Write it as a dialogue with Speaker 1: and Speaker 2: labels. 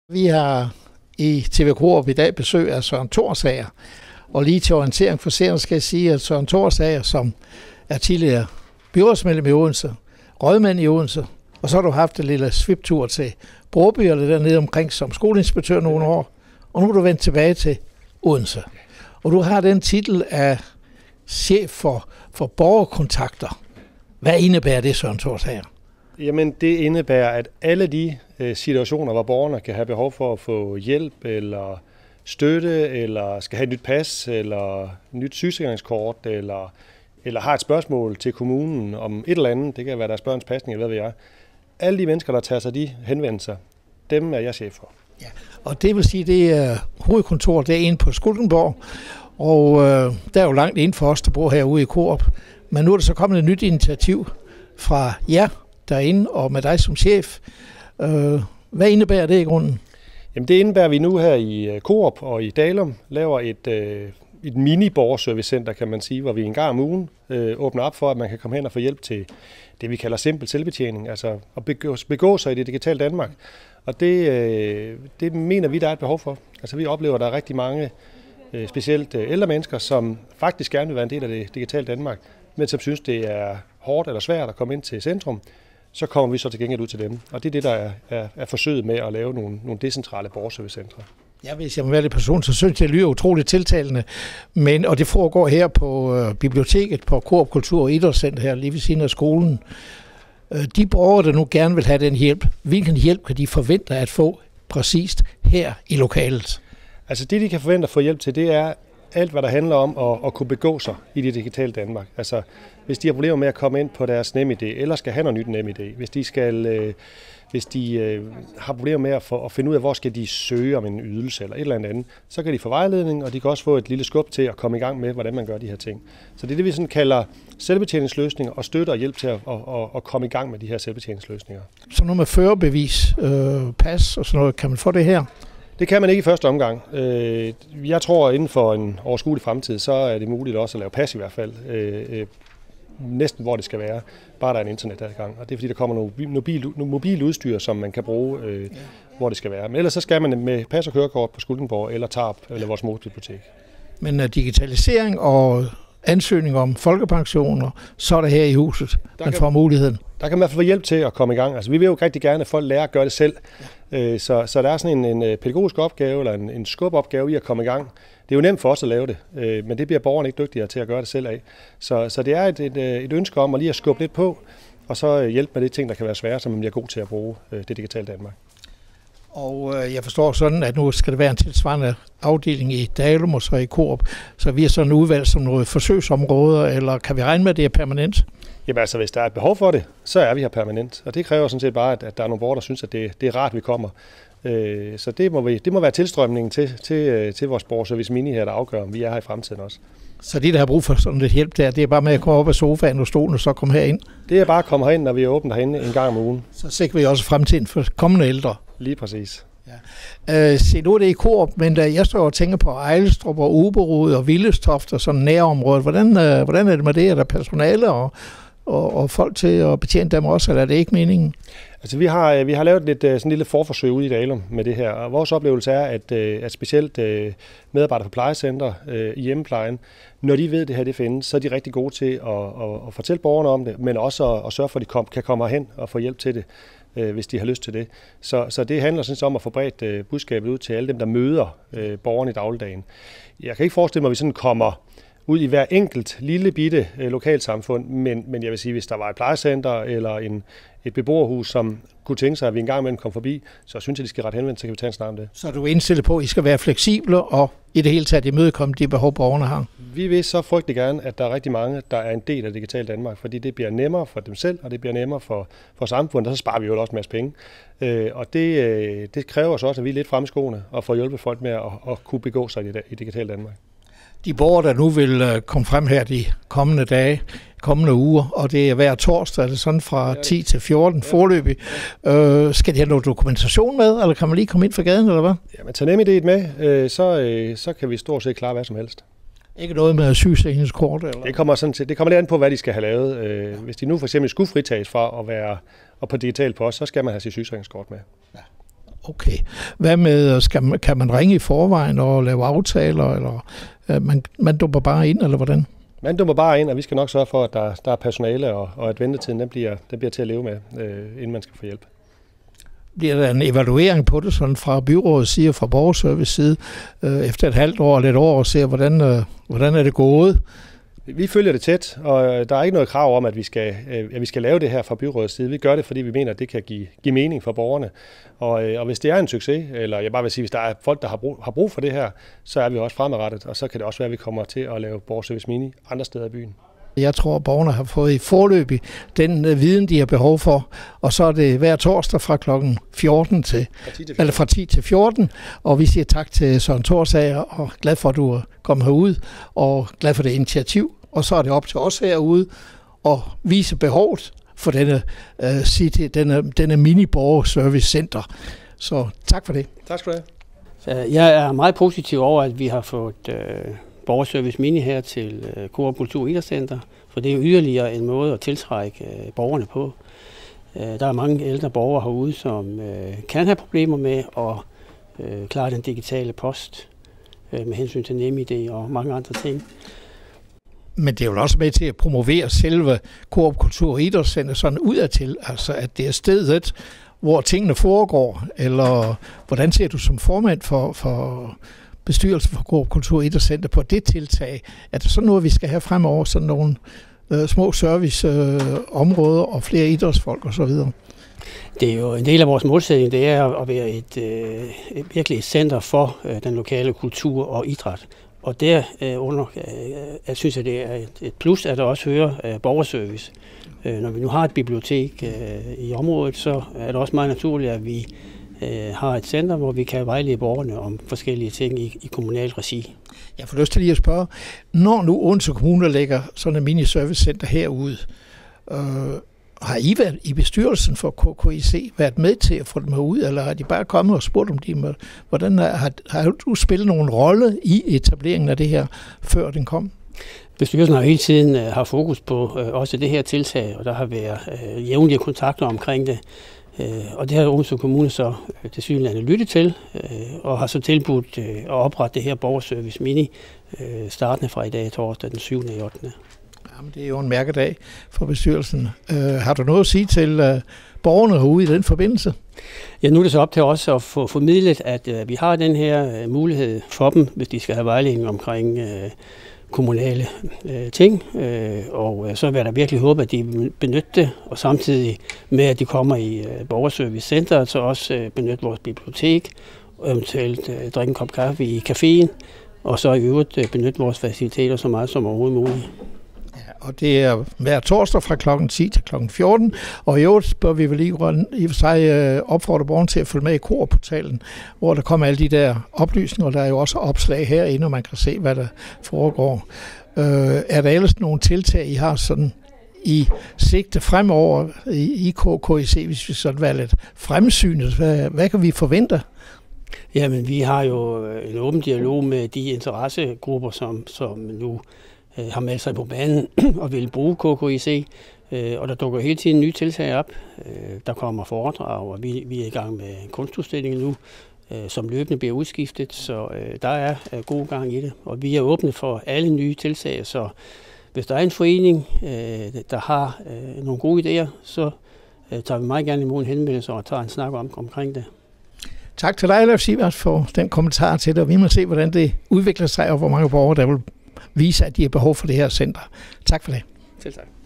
Speaker 1: Vi har i TV Coop i dag besøg af Søren Thorsager. Og lige til orientering for seerne skal jeg sige, at Søren Thorsager, som er tidligere byrådsmedlem i Odense, rådmand i Odense, og så har du haft en lille sviptur til Broby eller dernede omkring som skoleinspektør nogle år, og nu er du vendt tilbage til Odense. Og du har den titel af chef for borgerkontakter. Hvad indebærer det, Søren Thorsager?
Speaker 2: Jamen, det indebærer, at alle de situationer, hvor borgerne kan have behov for at få hjælp eller støtte, eller skal have et nyt pas, eller nyt sygesikringskort, eller har et spørgsmål til kommunen om et eller andet, det kan være deres børns pasning, eller hvad ved jeg. Alle de mennesker, der tager sig de henvendelser, dem er jeg chef for.
Speaker 1: Ja, og det vil sige, det er hovedkontoret, det er inde på Skuldenborg, og der er jo langt inden for os, der bor herude i Coop. Men nu er der så kommet et nyt initiativ fra jer derinde, og med dig som chef. Hvad indebærer det i grunden?
Speaker 2: Jamen, det indebærer, at vi nu her i Coop og i Dalum laver et mini-borgerservicecenter, kan man sige, hvor vi en gang om ugen åbner op for, at man kan komme hen og få hjælp til det, vi kalder simpel selvbetjening, altså at begå sig i det digitale Danmark. Og det mener vi, der er et behov for. Altså, vi oplever, at der er rigtig mange, specielt ældre mennesker, som faktisk gerne vil være en del af det digitale Danmark, men som synes, det er hårdt eller svært at komme ind til centrum. Så kommer vi så til gengæld ud til dem. Og det er det, der er forsøget med at lave nogle decentrale borgerservicecentre.
Speaker 1: Ja, hvis jeg må være lidt person, så synes jeg, det lyder utroligt tiltalende. Og det foregår her på biblioteket, på Coop Kultur- og Idrætscenter her, lige ved siden af skolen. De borgere, der nu gerne vil have den hjælp, hvilken hjælp kan de forvente at få præcist her i lokalet?
Speaker 2: Altså det, de kan forvente at få hjælp til, det er alt, hvad der handler om at kunne begå sig i det digitale Danmark. Altså, hvis de har problemer med at komme ind på deres NemID, eller skal have noget nyt NemID, hvis de har problemer med at finde ud af, hvor skal de søge om en ydelse eller et eller andet, så kan de få vejledning, og de kan også få et lille skub til at komme i gang med, hvordan man gør de her ting. Så det er det, vi sådan kalder selvbetjeningsløsninger, og støtte og hjælp til at komme i gang med de her selvbetjeningsløsninger.
Speaker 1: Så noget med førerbevis, pas og sådan noget, kan man få det her?
Speaker 2: Det kan man ikke i første omgang. Jeg tror, at inden for en overskuelig fremtid, så er det muligt også at lave pas i hvert fald. Næsten hvor det skal være, bare der er en internetadgang. Og det er fordi, der kommer noget mobil udstyr, som man kan bruge, hvor det skal være. Men ellers så skal man med pas og kørekort på Skuldenborg eller Tarp eller vores motorbibliotek.
Speaker 1: Men digitalisering og ansøgning om folkepensioner, så er der her i huset, man får muligheden.
Speaker 2: Der kan man i hvert fald få hjælp til at komme i gang. Altså, vi vil jo rigtig gerne, at folk lærer at gøre det selv. Så der er sådan en pædagogisk opgave eller en skubopgave i at komme i gang. Det er jo nemt for os at lave det, men det bliver borgerne ikke dygtigere til at gøre det selv af. Så det er et ønske om at lige at skubbe lidt på, og så hjælpe med de ting, der kan være svære, så man bliver god til at bruge det digitale Danmark.
Speaker 1: Og jeg forstår sådan, at nu skal det være en tilsvarende afdeling i Dalum og så i Coop. Så vi er sådan udvalgt som noget forsøgsområder, eller kan vi regne med, at det er permanent?
Speaker 2: Jamen altså, hvis der er et behov for det, så er vi her permanent. Og det kræver sådan set bare, at der er nogle borgere, der synes, at det er rart, at vi kommer. Så det må være tilstrømningen til vores borgerservice mini her, der afgør, om vi er her i fremtiden også.
Speaker 1: Så de, der har brug for sådan lidt hjælp der, det er bare med at komme op af sofaen og stolen og så komme herind?
Speaker 2: Det er bare at komme herind, når vi er åbent herinde en gang om ugen.
Speaker 1: Så sikrer vi også fremtiden for kommende ældre.
Speaker 2: Lige præcis.
Speaker 1: Ja. Se, nu er det i Coop, men da jeg står og tænker på Ejlstrup og Uberud og Villestoft og sådan nærområdet, hvordan er det med det? Er der personale og folk til at betjene dem også, eller er det ikke meningen?
Speaker 2: Altså vi har lavet sådan en lille forforsøg ude i Dalum med det her, og vores oplevelse er, at specielt medarbejdere på plejecenter i hjemmeplejen, når de ved, at det her det findes, så er de rigtig gode til at fortælle borgerne om det, men også at sørge for, at de kan komme hen og få hjælp til det, hvis de har lyst til det. Så det handler sådan om at få bredt budskabet ud til alle dem, der møder borgerne i dagligdagen. Jeg kan ikke forestille mig, at vi sådan kommer ud i hver enkelt lille bitte lokalsamfund, men jeg vil sige, hvis der var et plejecenter eller et beboerhus, som kunne tænke sig, at vi en gang imellem kom forbi, så synes jeg, de skal ret henvendt, så kan vi tage en snak om det.
Speaker 1: Så du er indstillet på, at I skal være fleksible og i det hele taget imødekomme de behov, borgerne har? Vi
Speaker 2: vil så frygtelig gerne, at der er rigtig mange, der er en del af Digital Danmark, fordi det bliver nemmere for dem selv, og det bliver nemmere for samfundet, og så sparer vi jo også en masse penge. Og det kræver så også, at vi er lidt fremme i skoene og får hjulpet folk med at kunne begå sig i Digital Danmark.
Speaker 1: De borgere, der nu vil komme frem her de kommende dage, kommende uger, og det er hver torsdag, er det sådan fra 10 til 14 forløbig. Skal de have noget dokumentation med, eller kan man lige komme ind fra gaden, eller hvad?
Speaker 2: Jamen, tag NemID'et med, så kan vi stort set klare hvad som helst.
Speaker 1: Ikke noget med sygesikringskort? Eller?
Speaker 2: Det kommer lidt an på, hvad de skal have lavet. Hvis de nu for eksempel skulle fritages fra at være på digital post, så skal man have sit sygesikringskort med.
Speaker 1: Ja. Okay. Hvad med, kan man ringe i forvejen og lave aftaler, eller man dumper bare ind, eller hvordan?
Speaker 2: Man dumper bare ind, og vi skal nok sørge for, at der er personale, og at ventetiden den bliver til at leve med, inden man skal få hjælp.
Speaker 1: Bliver der en evaluering på det, sådan fra byrådets side og fra borgerservice side, efter et halvt år eller et år, og ser, hvordan er det gået?
Speaker 2: Vi følger det tæt, og der er ikke noget krav om, at vi skal lave det her fra byrådets side. Vi gør det, fordi vi mener, at det kan give mening for borgerne. Og hvis det er en succes, eller jeg bare vil sige, hvis der er folk, der har brug for det her, så er vi også fremadrettet, og så kan det også være, at vi kommer til at lave borgerservice mini andre steder i byen. Jeg
Speaker 1: tror, at borgerne har fået i forløbig den viden, de har behov for, og så er det hver torsdag fra klokken 14 fra 10 til 14, og vi siger tak til Søren Thorsager, og glad for, at du er kommet herud, og glad for det initiativ, og så er det op til os herude at vise behovet for denne mini-borgerservice center. Så tak for det.
Speaker 2: Tak skal du
Speaker 3: have. Jeg er meget positiv over, at vi har fået borgerservice mini her til Coop Kultur- og Idrætscenter, for det er jo yderligere en måde at tiltrække borgerne på. Der er mange ældre borgere herude, som kan have problemer med at klare den digitale post med hensyn til NemID og mange andre ting.
Speaker 1: Men det er jo også med til at promovere selve Coop Kultur- og Idrætscenter sådan udadtil, altså at det er stedet, hvor tingene foregår, eller hvordan ser du som formand for bestyrelsen for Coop Kultur- og Idrætscenter på det tiltag? Er det sådan noget, vi skal have fremover, sådan nogle små serviceområder og flere idrætsfolk osv.?
Speaker 3: Det er jo en del af vores målsætning, det er at være et virkelig et center for den lokale kultur og idræt. Og derunder, jeg synes, at det er et plus, at der også hører borgerservice. Når vi nu har et bibliotek i området, så er det også meget naturligt, at vi har et center, hvor vi kan vejlede borgerne om forskellige ting i kommunal regi.
Speaker 1: Jeg får lyst til lige at spørge, når nu Odense Kommune lægger sådan en mini-servicecenter herude, har I været i bestyrelsen for KKIC været med til at få dem herud, eller har de bare kommet og spurgt om de, hvordan har du spillet nogen rolle i etableringen af det her, før den kom?
Speaker 3: Bestyrelsen har hele tiden har fokus på også det her tiltag, og der har været jævnlige kontakter omkring det. Og det har Odense Kommune så tilsyneladende lyttet til, og har så tilbudt at oprette det her borgerservice mini, startende fra i dag torsdag den 7. og 8.
Speaker 1: Jamen, det er jo en mærkedag for bestyrelsen. Har du noget at sige til borgerne herude i den forbindelse?
Speaker 3: Ja, nu er det så op til os at få formidlet, at vi har den her mulighed for dem, hvis de skal have vejledning omkring kommunale ting, og så vil jeg da virkelig håbe, at de benytter det, og samtidig med, at de kommer i borgerservice center, så også benytte vores bibliotek, og eventuelt drikke en kop kaffe i caféen, og så i øvrigt benytte vores faciliteter så meget som overhovedet muligt.
Speaker 1: Ja, og det er hver torsdag fra klokken 10 til klokken 14, og i øvrigt bør vi vel i og for sig opfordre borgerne til at følge med i Coop-portalen, hvor der kommer alle de der oplysninger, og der er jo også opslag herinde, og man kan se, hvad der foregår. Er der ellers nogle tiltag, I har sådan i sigte fremover i KKIC, hvis vi sådan var lidt fremsynet? Hvad kan vi forvente?
Speaker 3: Jamen, vi har jo en åben dialog med de interessegrupper, som nu har meldt sig på banen og vil bruge KKIC, og der dukker hele tiden nye tiltag op. Der kommer foredrag, og vi er i gang med kunstudstillingen nu, som løbende bliver udskiftet, så der er god gang i det. Og vi er åbne for alle nye tiltag, så hvis der er en forening, der har nogle gode idéer, så tager vi meget gerne imod en henvendelse og tager en snak omkring det.
Speaker 1: Tak til dig, Leif Sivert, for den kommentar til det, og vi må se, hvordan det udvikler sig, og hvor mange borgere, der vil vise, at de har behov for det her center. Tak for det.
Speaker 3: Selv tak.